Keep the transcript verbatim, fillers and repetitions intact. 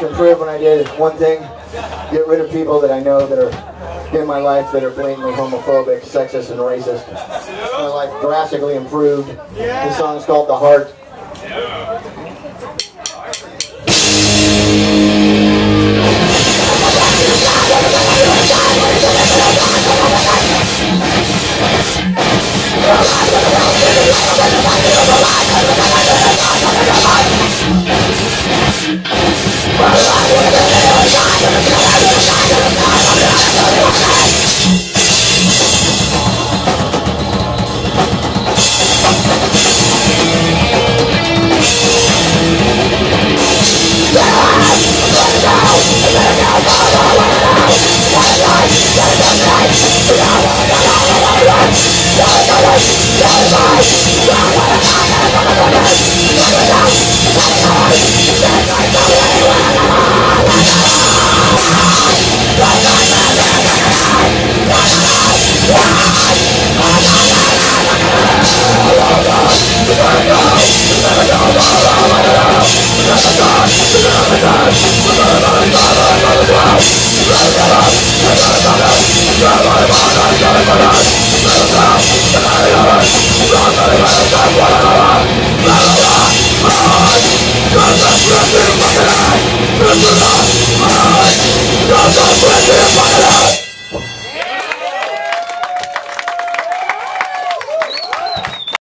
to improve when I did one thing, get rid of people that I know that are in my life that are blatantly homophobic, sexist, and racist. My life drastically improved. This song's called The Heart. You're